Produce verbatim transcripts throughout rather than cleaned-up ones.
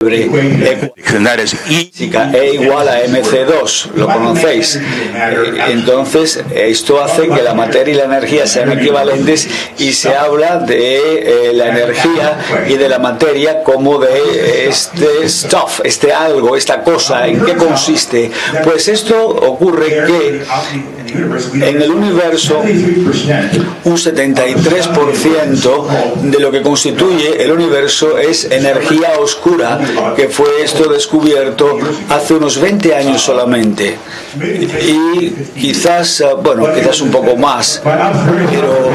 E igual a eme ce dos, lo conocéis. Entonces esto hace que la materia y la energía sean equivalentes y se habla de eh, la energía y de la materia como de este stuff, este algo, esta cosa. ¿En qué consiste? Pues esto ocurre que en el universo un setenta y tres por ciento de lo que constituye el universo es energía oscura, que fue esto descubierto hace unos veinte años solamente. Y quizás, bueno, quizás un poco más, pero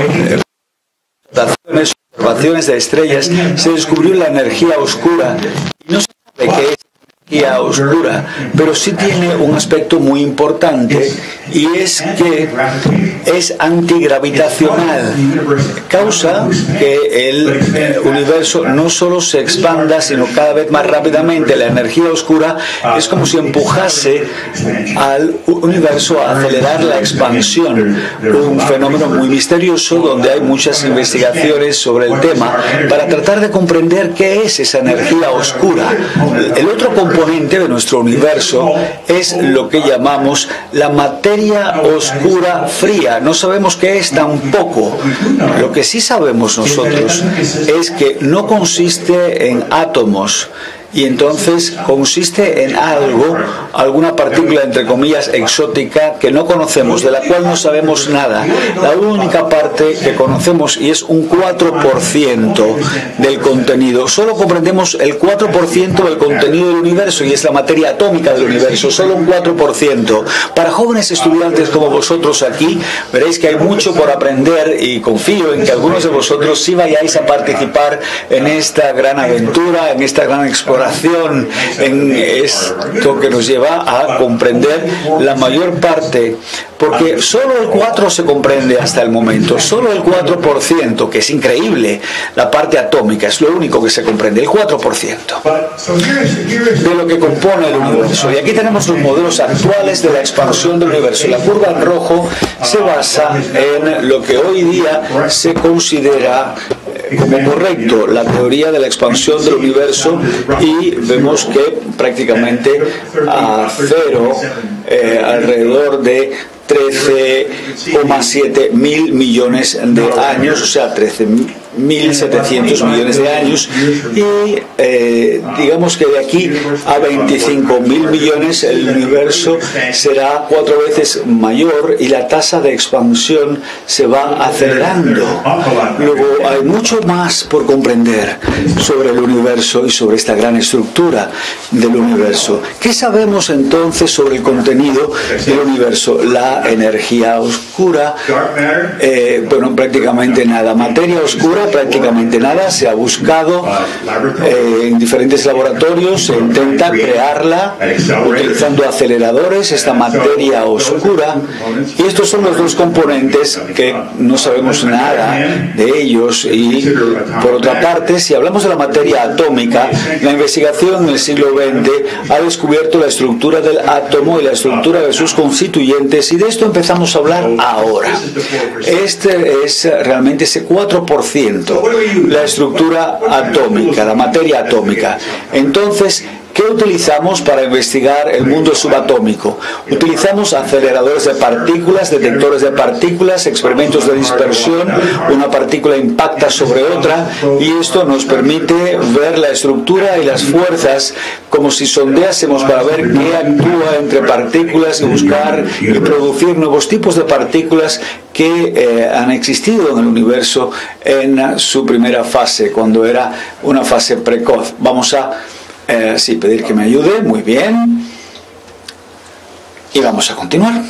en observaciones de estrellas se descubrió la energía oscura y no se sabe qué es energía oscura, pero sí tiene un aspecto muy importante, y es que es antigravitacional. Causa que el universo no solo se expanda, sino cada vez más rápidamente. La energía oscura es como si empujase al universo a acelerar la expansión, un fenómeno muy misterioso donde hay muchas investigaciones sobre el tema para tratar de comprender qué es esa energía oscura. El otro componente de nuestro universo es lo que llamamos la materia oscura fría. No sabemos qué es tampoco. Lo que sí sabemos nosotros es que no consiste en átomos, y entonces consiste en algo, alguna partícula entre comillas exótica que no conocemos, de la cual no sabemos nada. La única parte que conocemos, y es un cuatro por ciento del contenido, solo comprendemos el cuatro por ciento del contenido del universo, y es la materia atómica del universo, solo un cuatro por ciento. Para jóvenes estudiantes como vosotros aquí, veréis que hay mucho por aprender, y confío en que algunos de vosotros sí vayáis a participar en esta gran aventura, en esta gran exploración, en esto que nos lleva a comprender la mayor parte, porque solo el cuatro se comprende hasta el momento, solo el cuatro por ciento, que es increíble. La parte atómica es lo único que se comprende, el cuatro por ciento de lo que compone el universo. Y aquí tenemos los modelos actuales de la expansión del universo. La curva en rojo se basa en lo que hoy día se considera como correcto, la teoría de la expansión del universo, y vemos que prácticamente a cero, eh, alrededor de trece coma siete mil millones de años, o sea, trece mil setecientos millones de años, y eh, digamos que de aquí a veinticinco mil millones el universo será cuatro veces mayor y la tasa de expansión se va acelerando. Luego hay mucho más por comprender sobre el universo y sobre esta gran estructura del universo. ¿Qué sabemos entonces sobre el contenido del universo? La energía oscura, eh, bueno, prácticamente nada. Materia oscura, prácticamente nada. Se ha buscado eh, en diferentes laboratorios, se intenta crearla utilizando aceleradores, esta materia oscura, y estos son los dos componentes que no sabemos nada de ellos. Y por otra parte, si hablamos de la materia atómica, la investigación en el siglo veinte ha descubierto la estructura del átomo y la estructura de sus constituyentes, y de esto empezamos a hablar ahora. Este es realmente ese cuatro por ciento, la estructura atómica, la materia atómica. Entonces, ¿qué utilizamos para investigar el mundo subatómico? Utilizamos aceleradores de partículas, detectores de partículas, experimentos de dispersión. Una partícula impacta sobre otra y esto nos permite ver la estructura y las fuerzas como si sondeásemos para ver qué actúa entre partículas y buscar y producir nuevos tipos de partículas que eh, han existido en el universo en su primera fase, cuando era una fase precoz. Vamos a Eh, sí, pedir que me ayude, muy bien. Y vamos a continuar.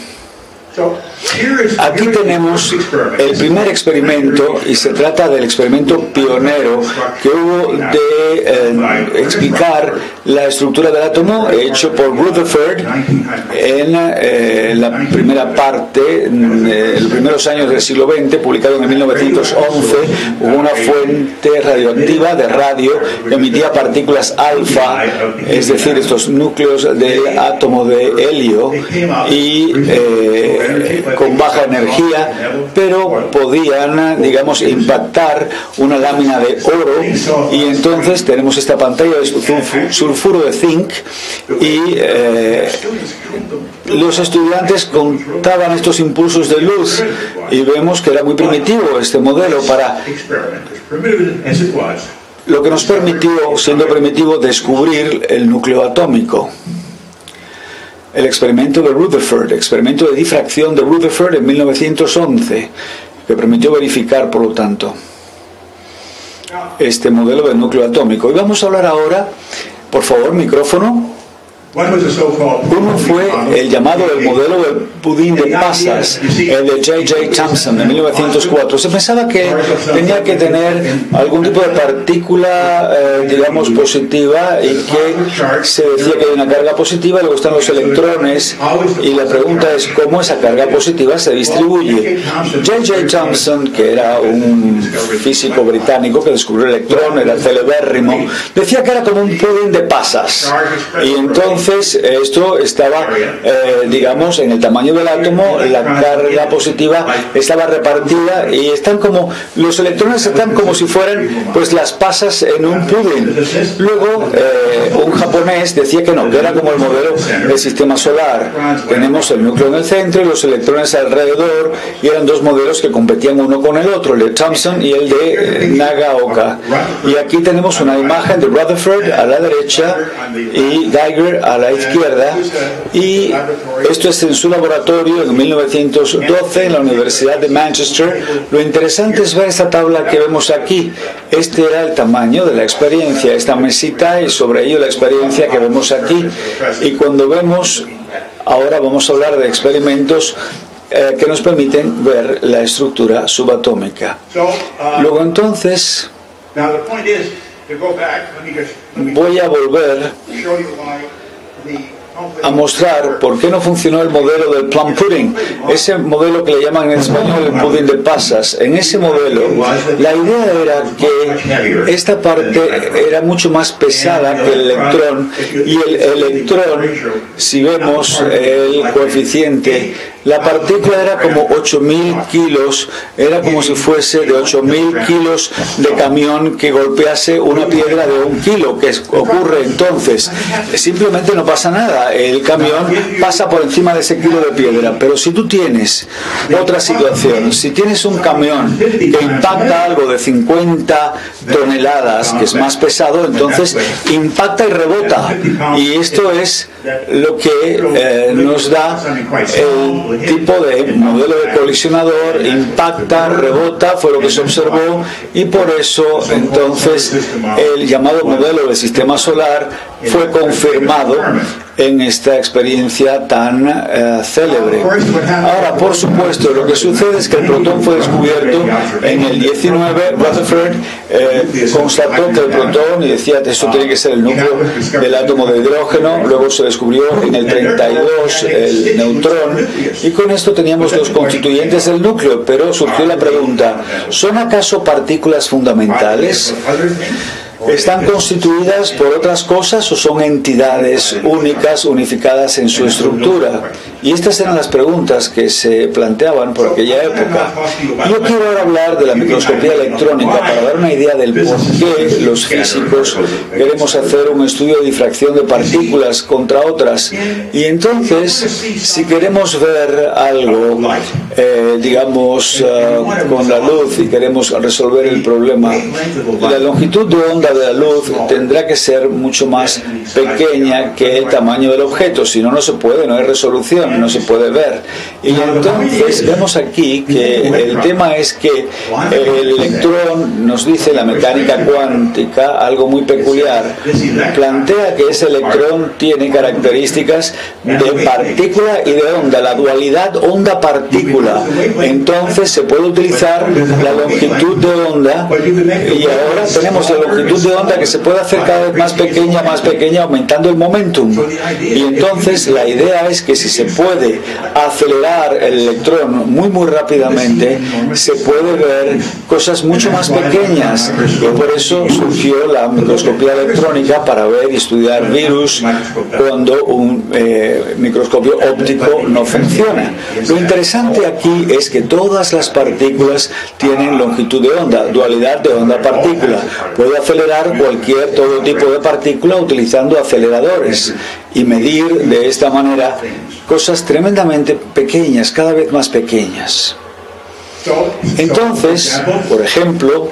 Aquí tenemos el primer experimento, y se trata del experimento pionero que hubo de eh, explicar la estructura del átomo, hecho por Rutherford en eh, la primera parte, en eh, los primeros años del siglo veinte, publicado en mil novecientos once. Hubo una fuente radioactiva de radio que emitía partículas alfa, es decir, estos núcleos del átomo de helio, y eh, eh, con baja energía, pero podían, digamos, impactar una lámina de oro, y entonces tenemos esta pantalla de sulfuro de zinc, y eh, los estudiantes contaban estos impulsos de luz, y vemos que era muy primitivo este modelo, para lo que nos permitió, siendo primitivo, descubrir el núcleo atómico. El experimento de Rutherford, experimento de difracción de Rutherford en mil novecientos once, que permitió verificar, por lo tanto, este modelo del núcleo atómico. Y vamos a hablar ahora, por favor, micrófono. Uno fue el llamado el modelo del pudín de pasas, el de J J Thomson de mil novecientos cuatro. Se pensaba que tenía que tener algún tipo de partícula, eh, digamos, positiva, y que se decía que hay una carga positiva, luego están los electrones, y la pregunta es cómo esa carga positiva se distribuye. J J Thomson, que era un físico británico que descubrió el electrón, era celebérrimo, decía que era como un pudín de pasas, y entonces Entonces esto estaba, eh, digamos, en el tamaño del átomo, la carga positiva estaba repartida, y están como, los electrones están como si fueran pues las pasas en un pudín. Luego eh, un japonés decía que no, que era como el modelo del sistema solar. Tenemos el núcleo en el centro y los electrones alrededor, y eran dos modelos que competían uno con el otro, el de Thomson y el de eh, Nagaoka. Y aquí tenemos una imagen de Rutherford a la derecha y Geiger a la izquierda, y esto es en su laboratorio en mil novecientos doce en la Universidad de Manchester. Lo interesante es ver esta tabla que vemos aquí. Este era el tamaño de la experiencia, esta mesita, y sobre ello la experiencia que vemos aquí. Y cuando vemos, ahora vamos a hablar de experimentos eh, que nos permiten ver la estructura subatómica. Luego entonces voy a volver a mostrar por qué no funcionó el modelo del plum pudding, ese modelo que le llaman en español el pudín de pasas. En ese modelo la idea era que esta parte era mucho más pesada que el electrón, y el electrón, si vemos el coeficiente, la partícula era como ocho mil kilos, era como si fuese de ocho mil kilos de camión que golpease una piedra de un kilo. ¿Qué ocurre entonces? Simplemente no pasa nada, el camión pasa por encima de ese kilo de piedra. Pero si tú tienes otra situación, si tienes un camión que impacta algo de cincuenta toneladas, que es más pesado, entonces impacta y rebota, y esto es lo que eh, nos da el tipo de modelo de colisionador: impacta, rebota, fue lo que se observó, y por eso entonces el llamado modelo del sistema solar fue confirmado en esta experiencia tan uh, célebre. Ahora, por supuesto, lo que sucede es que el protón fue descubierto en el diecinueve. Rutherford eh, constató que el protón, y decía que esto tiene que ser el núcleo del átomo de hidrógeno. Luego se descubrió en el treinta y dos el neutrón, y con esto teníamos los constituyentes del núcleo. Pero surgió la pregunta: ¿son acaso partículas fundamentales? ¿Están constituidas por otras cosas o son entidades únicas, unificadas en su estructura? Y estas eran las preguntas que se planteaban por aquella época. Yo quiero ahora hablar de la microscopía electrónica para dar una idea del por qué los físicos queremos hacer un estudio de difracción de partículas contra otras. Y entonces, si queremos ver algo, eh, digamos, uh, con la luz, y queremos resolver el problema, la longitud de onda de la luz tendrá que ser mucho más pequeña que el tamaño del objeto, si no, no se puede, no hay resolución, no se puede ver. Y entonces vemos aquí que el tema es que el electrón, nos dice la mecánica cuántica algo muy peculiar, plantea que ese electrón tiene características de partícula y de onda, la dualidad onda-partícula. Entonces se puede utilizar la longitud de onda, y ahora tenemos la longitud longitud de onda que se puede hacer cada vez más pequeña, más pequeña, aumentando el momentum. Y entonces la idea es que si se puede acelerar el electrón muy muy rápidamente, se puede ver cosas mucho más pequeñas. Y por eso surgió la microscopía electrónica, para ver y estudiar virus cuando un eh, microscopio óptico no funciona. Lo interesante aquí es que todas las partículas tienen longitud de onda, dualidad de onda-partícula. Puedo acelerar cualquier, todo tipo de partícula utilizando aceleradores y medir de esta manera cosas tremendamente pequeñas, cada vez más pequeñas. Entonces, por ejemplo,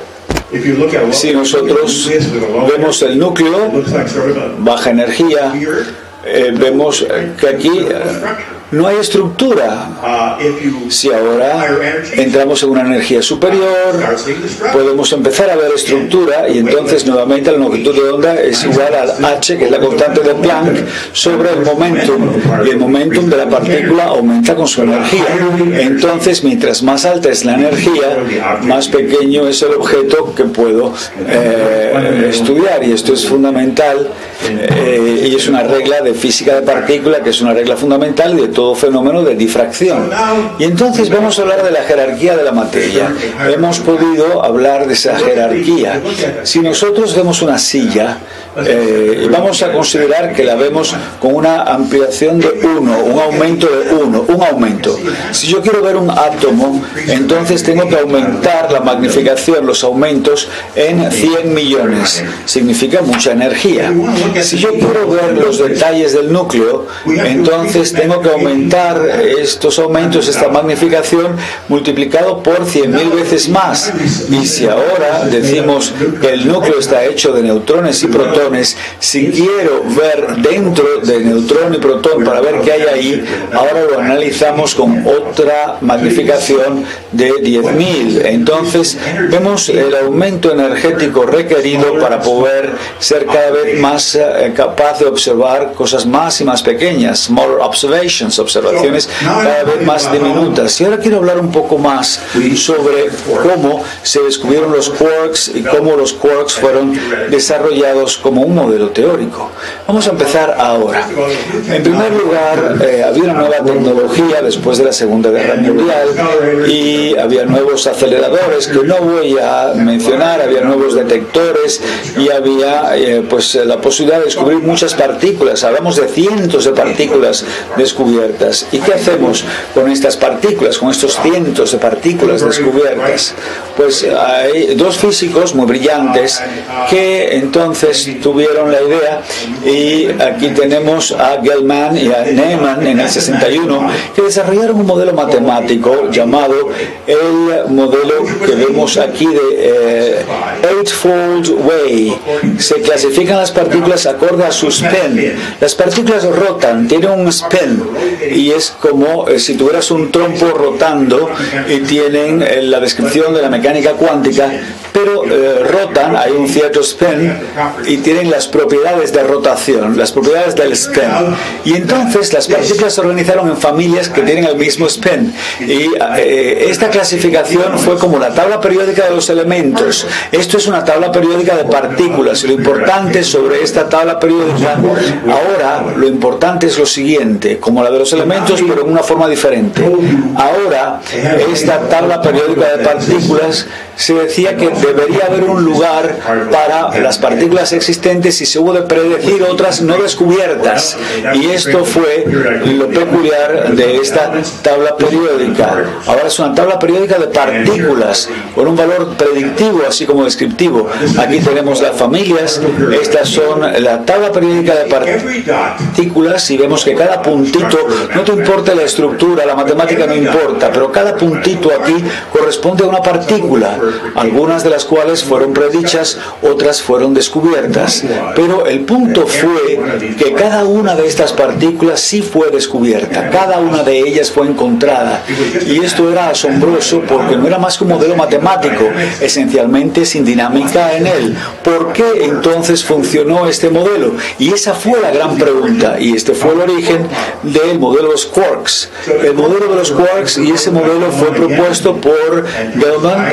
si nosotros vemos el núcleo, baja energía, eh, vemos que aquí eh, no hay estructura. Si ahora entramos en una energía superior, podemos empezar a ver estructura, y entonces nuevamente la longitud de onda es igual al H, que es la constante de Planck, sobre el momentum, y el momentum de la partícula aumenta con su energía. Entonces, mientras más alta es la energía, más pequeño es el objeto que puedo eh, estudiar, y esto es fundamental, eh, y es una regla de física de partícula, que es una regla fundamental de todo fenómeno de difracción. Y entonces vamos a hablar de la jerarquía de la materia. Hemos podido hablar de esa jerarquía. Si nosotros vemos una silla, eh, vamos a considerar que la vemos con una ampliación de uno, un aumento de uno, un aumento. Si yo quiero ver un átomo, entonces tengo que aumentar la magnificación, los aumentos, en cien millones. Significa mucha energía. Si yo quiero ver los detalles del núcleo, entonces tengo que aumentar estos aumentos, esta magnificación, multiplicado por cien mil veces más. Y si ahora decimos que el núcleo está hecho de neutrones y protones, si quiero ver dentro de neutrón y protón para ver qué hay ahí, ahora lo analizamos con otra magnificación de diez mil. Entonces vemos el aumento energético requerido para poder ser cada vez más eh, capaz de observar cosas más y más pequeñas, smaller observations, observaciones cada vez más diminutas. Y ahora quiero hablar un poco más sobre cómo se descubrieron los quarks y cómo los quarks fueron desarrollados como un modelo teórico. Vamos a empezar ahora. En primer lugar, eh, había una nueva tecnología después de la Segunda Guerra Mundial, y había nuevos aceleradores que no voy a mencionar, había nuevos detectores, y había eh, pues la posibilidad de descubrir muchas partículas. Hablamos de cientos de partículas descubiertas. ¿Y qué hacemos con estas partículas, con estos cientos de partículas descubiertas? Pues hay dos físicos muy brillantes que entonces tuvieron la idea, y aquí tenemos a Gell-Mann y a Neyman en el sesenta y uno, que desarrollaron un modelo matemático llamado el modelo que vemos aquí de eh, Eightfold Way. Se clasifican las partículas acorde a su spin. Las partículas rotan, tienen un spin, y es como eh, si tuvieras un trompo rotando, y tienen eh, la descripción de la mecánica cuántica, pero eh, rotan, hay un cierto spin, y tienen las propiedades de rotación, las propiedades del spin. Y entonces las partículas se organizaron en familias que tienen el mismo spin, y eh, esta clasificación fue como la tabla periódica de los elementos. Esto es una tabla periódica de partículas, y lo importante sobre esta tabla periódica, ahora lo importante es lo siguiente, como la de los elementos, pero en una forma diferente. Ahora, esta tabla periódica de partículas, se decía que debería haber un lugar para las partículas existentes, y se hubo de predecir otras no descubiertas. Y esto fue lo peculiar de esta tabla periódica. Ahora es una tabla periódica de partículas con un valor predictivo así como descriptivo. Aquí tenemos las familias. Estas son la tabla periódica de partículas, y vemos que cada puntito, no te importa la estructura, la matemática no importa, pero cada puntito aquí corresponde a una partícula, algunas de las cuales fueron predichas, otras fueron descubiertas. Pero el punto fue que cada una de estas partículas sí fue descubierta, cada una de ellas fue encontrada, y esto era asombroso porque no era más que un modelo matemático, esencialmente sin dinámica en él. ¿Por qué entonces funcionó este modelo? Y esa fue la gran pregunta, y este fue el origen del modelo de los quarks. El modelo de los quarks, y ese modelo fue propuesto por Gell-Mann y por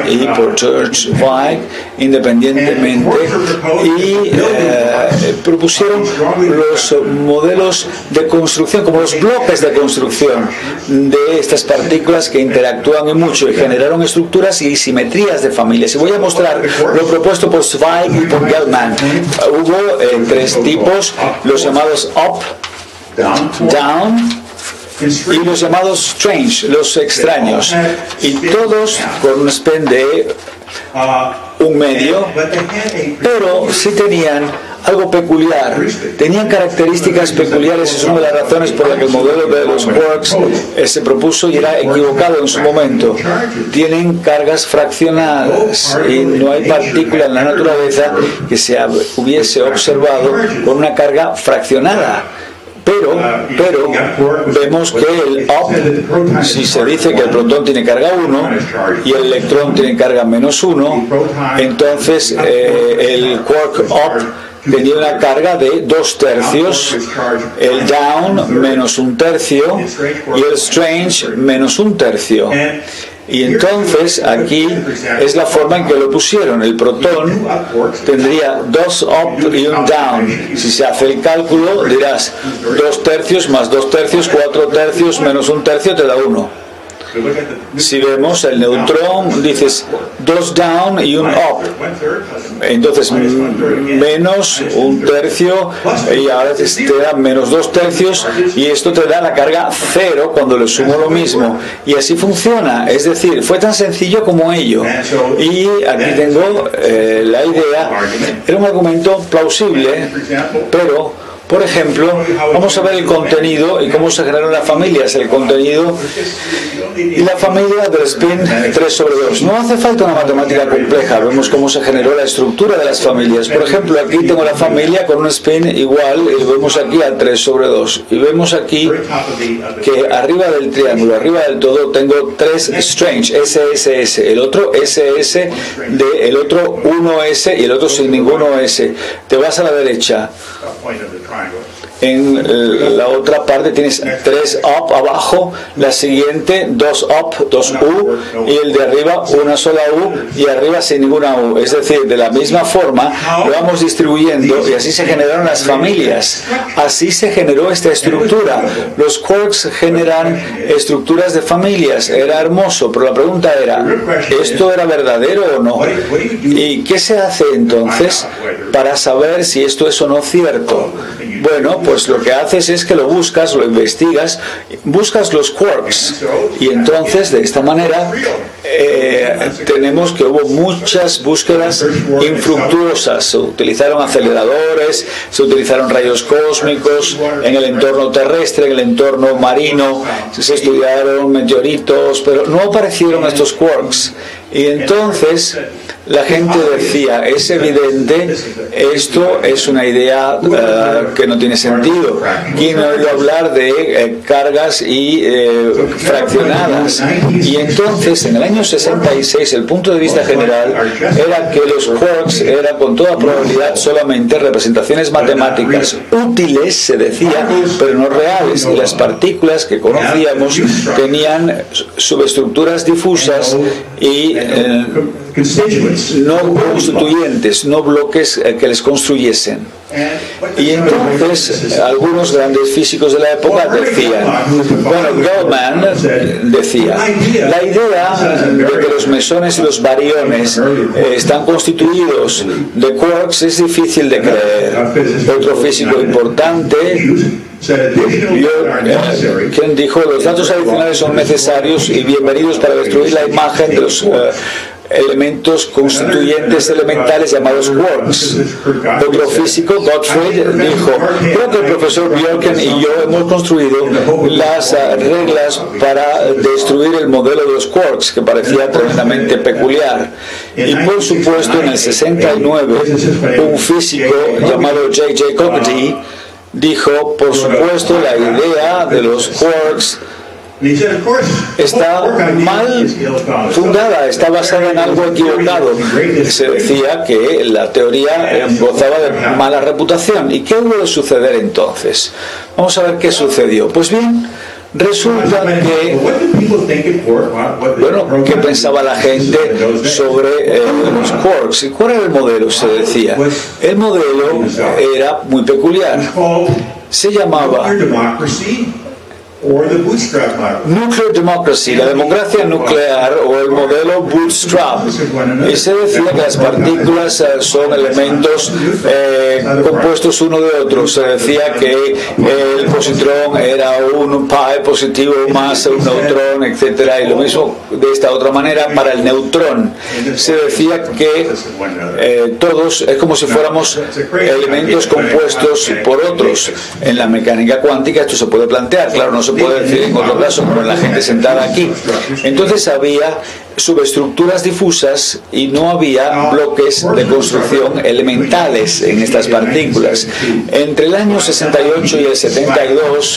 por George Weig independientemente y eh, propusieron los modelos de construcción, como los bloques de construcción de estas partículas que interactúan y mucho y generaron estructuras y simetrías de familias. Y voy a mostrar lo propuesto por Zweig y por Gell-Mann. Hubo eh, tres tipos, los llamados up, down y los llamados strange, los extraños, y todos con un spin de un medio, pero sí tenían algo peculiar, tenían características peculiares. Es una de las razones por la que el modelo de los quarks eh, se propuso y era equivocado en su momento. Tienen cargas fraccionadas y no hay partícula en la naturaleza que se hubiese observado con una carga fraccionada. Pero, pero vemos que el up, si se dice que el protón tiene carga uno y el electrón tiene carga menos uno, entonces eh, el quark up tenía una carga de dos tercios, el down menos un tercio y el strange menos un tercio. Y entonces aquí es la forma en que lo pusieron. El protón tendría dos up y un down. Si se hace el cálculo dirás dos tercios más dos tercios, cuatro tercios menos un tercio te da uno. Si vemos el neutrón, dices dos down y un up, entonces menos un tercio y ahora te da menos dos tercios y esto te da la carga cero cuando le sumo lo mismo, y así funciona. Es decir, fue tan sencillo como ello. Y aquí tengo eh, la idea. Era un argumento plausible, pero por ejemplo, vamos a ver el contenido y cómo se generan las familias. El contenido y la familia del spin tres sobre dos. No hace falta una matemática compleja. Vemos cómo se generó la estructura de las familias. Por ejemplo, aquí tengo la familia con un spin igual y vemos aquí al tres sobre dos. Y vemos aquí que arriba del triángulo, arriba del todo, tengo tres strange, S S S. El otro S S, de, el otro uno S y el otro sin ninguno S. Te vas a la derecha. En la otra parte tienes tres up abajo, la siguiente dos up, dos U, y el de arriba una sola U y arriba sin ninguna U. Es decir, de la misma forma lo vamos distribuyendo y así se generaron las familias. Así se generó esta estructura. Los quarks generan estructuras de familias. Era hermoso, pero la pregunta era, ¿esto era verdadero o no? ¿Y qué se hace entonces para saber si esto es o no cierto? Bueno, pues lo que haces es que lo buscas, lo investigas, buscas los quarks y entonces de esta manera eh, tenemos que hubo muchas búsquedas infructuosas. Se utilizaron aceleradores, se utilizaron rayos cósmicos en el entorno terrestre, en el entorno marino, se estudiaron meteoritos, pero no aparecieron estos quarks. Y entonces la gente decía, es evidente, esto es una idea uh, que no tiene sentido. ¿Quién ha oído hablar de eh, cargas y eh, fraccionadas? Y entonces, en el año sesenta y seis, el punto de vista general era que los quarks eran con toda probabilidad solamente representaciones matemáticas útiles, se decía, pero no reales. Y las partículas que conocíamos tenían subestructuras difusas y eh, no constituyentes, no bloques eh, que les construyesen. Y entonces algunos grandes físicos de la época decían, bueno, Gell-Mann decía, la idea de que los mesones y los bariones eh, están constituidos de quarks es difícil de creer. Otro físico importante, eh, quien dijo, los datos adicionales son necesarios y bienvenidos para destruir la imagen de los eh, elementos constituyentes elementales llamados quarks. Otro físico, Gottfried, dijo, creo que el profesor Bjorken y yo hemos construido las uh, reglas para destruir el modelo de los quarks, que parecía tremendamente peculiar. Y por supuesto, en el sesenta y nueve, un físico llamado J J Cockatee dijo, por supuesto, la idea de los quarks está mal fundada, está basada en algo equivocado. Se decía que la teoría gozaba de mala reputación. ¿Y qué hubo de suceder entonces? Vamos a ver qué sucedió. Pues bien, Resulta que, bueno, ¿qué pensaba la gente sobre eh, los quarks? ¿Y cuál era el modelo? Se decía. El modelo era muy peculiar. Se llamaba Nuclear Democracy, la democracia nuclear o el modelo Bootstrap. Y se decía que las partículas eh, son elementos eh, compuestos uno de otro. Se decía que eh, el positrón era un pi positivo más un neutrón, etcétera. Y lo mismo de esta otra manera para el neutrón. Se decía que eh, todos es como si fuéramos elementos compuestos por otros. En la mecánica cuántica esto se puede plantear, claro, no se puede decir en otro caso como la gente sentada aquí. Entonces había subestructuras difusas y no había bloques de construcción elementales en estas partículas. Entre el año sesenta y ocho y el setenta y dos,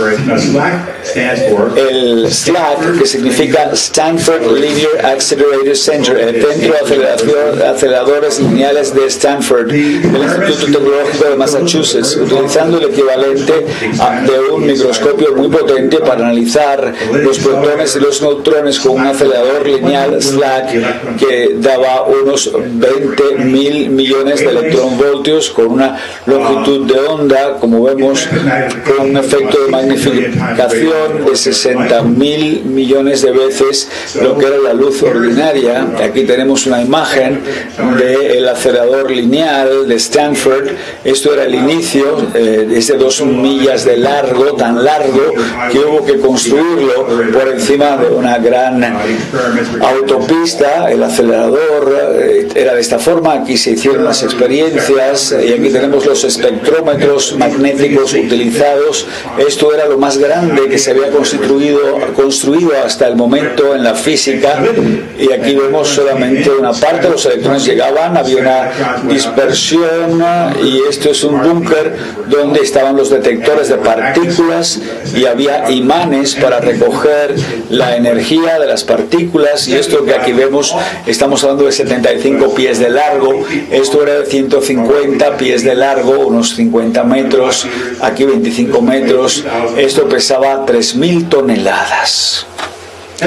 el SLAC, que significa Stanford Linear Accelerator Center, el Centro de Aceleradores Lineales de Stanford, del Instituto Tecnológico de Massachusetts, utilizando el equivalente a, de un microscopio muy potente para analizar los protones y los neutrones con un acelerador lineal SLAC que daba unos veinte mil millones de electronvoltios con una longitud de onda, como vemos, con un efecto de magnificación de sesenta mil millones de veces lo que era la luz ordinaria. Aquí tenemos una imagen del acelerador lineal de Stanford. Esto era el inicio, eh, es de dos millas de largo, tan largo que hubo que construirlo por encima de una gran autopista. El acelerador eh, era de esta forma. Aquí se hicieron las experiencias y aquí tenemos los espectrómetros magnéticos utilizados. Esto era lo más grande que se había construido, construido hasta el momento en la física, y aquí vemos solamente una parte. Los electrones llegaban, había una dispersión, y esto es un búnker donde estaban los detectores de partículas y había imanes para recoger la energía de las partículas. Y esto que aquí vemos, estamos hablando de setenta y cinco pies de largo, esto era de ciento cincuenta pies de largo, unos cincuenta metros, aquí veinticinco metros, esto pesaba tres mil toneladas. Y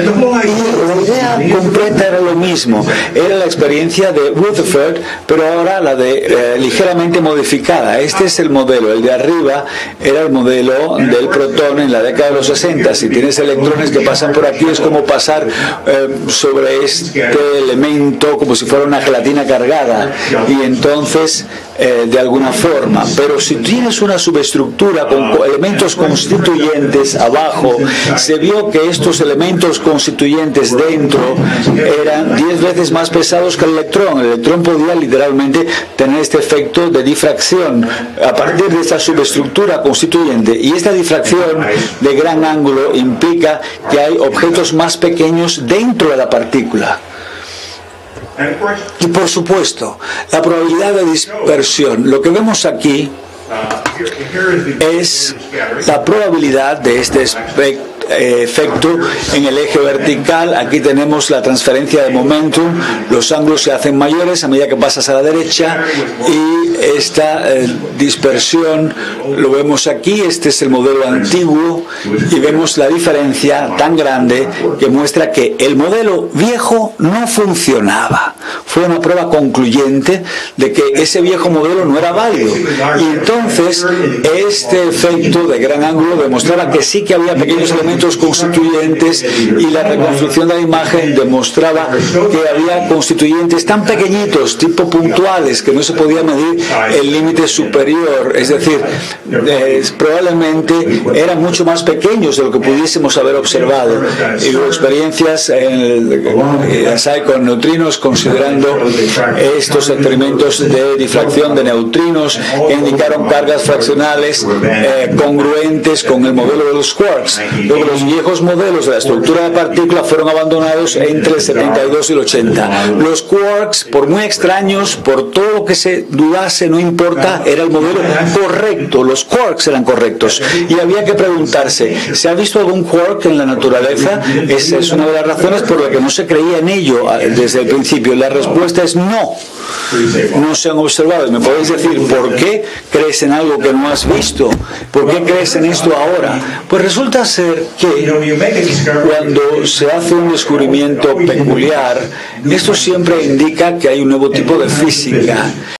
la idea completa era lo mismo, era la experiencia de Rutherford, pero ahora la de eh, ligeramente modificada. Este es el modelo, el de arriba era el modelo del protón en la década de los sesenta. Si tienes electrones que pasan por aquí, es como pasar eh, sobre este elemento como si fuera una gelatina cargada, y entonces eh, de alguna forma. Pero si tienes una subestructura con elementos constituyentes abajo, se vio que estos elementos constituyentes dentro eran diez veces más pesados que el electrón. El electrón podía literalmente tener este efecto de difracción a partir de esta subestructura constituyente, y esta difracción de gran ángulo implica que hay objetos más pequeños dentro de la partícula. Y por supuesto, la probabilidad de dispersión, lo que vemos aquí es la probabilidad de este espectro efecto en el eje vertical. Aquí tenemos la transferencia de momentum, los ángulos se hacen mayores a medida que pasas a la derecha, y esta eh, dispersión lo vemos aquí. Este es el modelo antiguo y vemos la diferencia tan grande que muestra que el modelo viejo no funcionaba. Fue una prueba concluyente de que ese viejo modelo no era válido, y entonces este efecto de gran ángulo demostraba que sí que había pequeños elementos constituyentes, y la reconstrucción de la imagen demostraba que había constituyentes tan pequeñitos, tipo puntuales, que no se podía medir el límite superior, es decir, eh, probablemente eran mucho más pequeños de lo que pudiésemos haber observado. Y hubo experiencias en el, con neutrinos, considerando estos experimentos de difracción de neutrinos que indicaron cargas fraccionales eh, congruentes con el modelo de los quarks. Luego, los viejos modelos de la estructura de partícula fueron abandonados entre el setenta y dos y el ochenta. Los quarks, por muy extraños, por todo lo que se dudase, no importa, era el modelo correcto. Los quarks eran correctos, y había que preguntarse, ¿se ha visto algún quark en la naturaleza? Esa es una de las razones por la que no se creía en ello desde el principio. La respuesta es no. no se han observado. ¿Me podéis decir por qué crees en algo que no has visto? ¿Por qué crees en esto ahora? Pues resulta ser que cuando se hace un descubrimiento peculiar, esto siempre indica que hay un nuevo tipo de física.